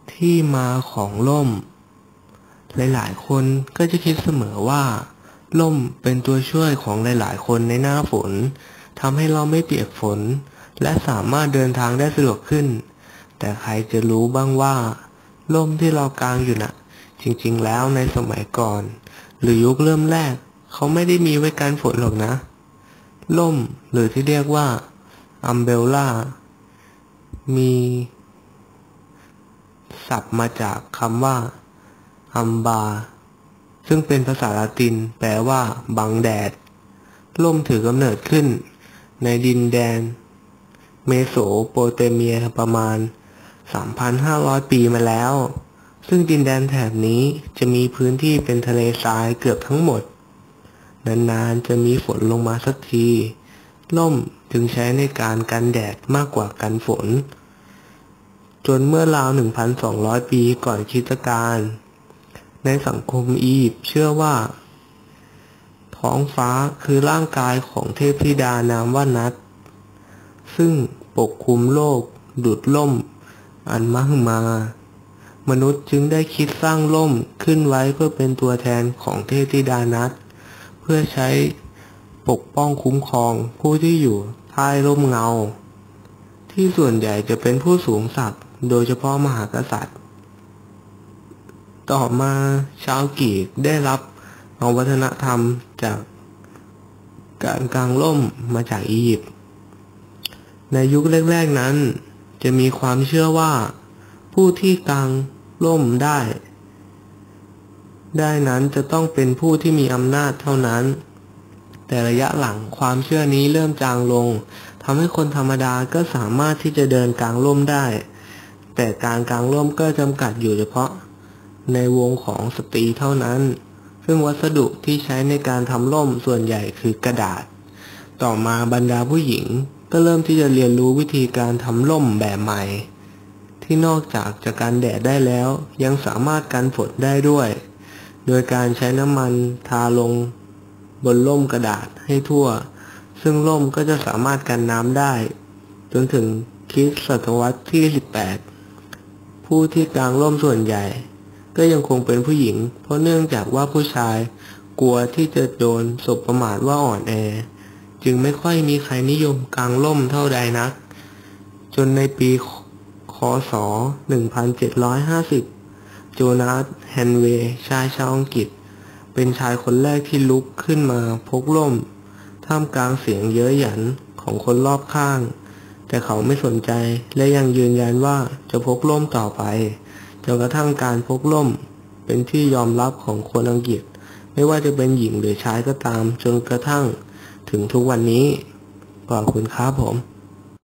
ที่มาของร่มหลายๆคนก็จะคิดเสมอว่าร่มเป็นตัวช่วยของหลายๆคนในหน้าฝนทำให้เราไม่เปียกฝนและสามารถเดินทางได้สะดวกขึ้นแต่ใครจะรู้บ้างว่าร่มที่เรากางอยู่น่ะจริงๆแล้วในสมัยก่อนหรือยุคเริ่มแรกเขาไม่ได้มีไว้กันฝนหรอกนะร่มหรือที่เรียกว่าอัมเบลล่ามีศัพท์มาจากคำว่าอัมบาซึ่งเป็นภาษาละตินแปลว่าบังแดดร่มถือกำเนิดขึ้นในดินแดนเมโสโปเตเมียประมาณ 3,500 ปีมาแล้วซึ่งดินแดนแถบนี้จะมีพื้นที่เป็นทะเลทรายเกือบทั้งหมดนานๆจะมีฝนลงมาสักทีร่มจึงใช้ในการกันแดดมากกว่ากันฝนจนเมื่อราว 1,200 ปีก่อนคริสตกาลในสังคมอียิปต์เชื่อว่าท้องฟ้าคือร่างกายของเทพธิดานามว่านัตซึ่งปกคลุมโลกดุจร่มอันมหึมามนุษย์จึงได้คิดสร้างร่มขึ้นไว้เพื่อเป็นตัวแทนของเทพธิดานัตเพื่อใช้ปกป้องคุ้มครองผู้ที่อยู่ใต้ร่มเงาที่ส่วนใหญ่จะเป็นผู้สูงศักดิ์โดยเฉพาะมหากษัตริย์ต่อมาชาวกรีกได้รับเอาวัฒนธรรมจากการกางร่มมาจากอียิปต์ในยุคแรกๆนั้นจะมีความเชื่อว่าผู้ที่กางร่มได้นั้นจะต้องเป็นผู้ที่มีอำนาจเท่านั้นแต่ระยะหลังความเชื่อนี้เริ่มจางลงทำให้คนธรรมดาก็สามารถที่จะเดินกางร่มได้แต่การกางร่มก็จำกัดอยู่เฉพาะในวงของสตรีเท่านั้นซึ่งวัสดุที่ใช้ในการทำร่มส่วนใหญ่คือกระดาษต่อมาบรรดาผู้หญิงก็เริ่มที่จะเรียนรู้วิธีการทำร่มแบบใหม่ที่นอกจากจะกันแดดได้แล้วยังสามารถกันฝนได้ด้วยโดยการใช้น้ำมันทาลงบนร่มกระดาษให้ทั่วซึ่งร่มก็จะสามารถกันน้ำได้จนถึงคริสตศตวรรษที่ 18ผู้ที่กางร่มส่วนใหญ่ก็ยังคงเป็นผู้หญิงเพราะเนื่องจากว่าผู้ชายกลัวที่จะโดนสบประมาทว่าอ่อนแอจึงไม่ค่อยมีใครนิยมกางร่มเท่าใดนักจนในปีค.ศ. 1750โจนาธ แฮนเวย์ชายชาวอังกฤษเป็นชายคนแรกที่ลุกขึ้นมาพกร่มท่ามกลางเสียงเย้ยหยันของคนรอบข้างแต่เขาไม่สนใจและยังยืนยันว่าจะพกร่มต่อไปจนกระทั่งการพกร่มเป็นที่ยอมรับของคนอังกฤษไม่ว่าจะเป็นหญิงหรือชายก็ตามจนกระทั่งถึงทุกวันนี้ขอบคุณครับผม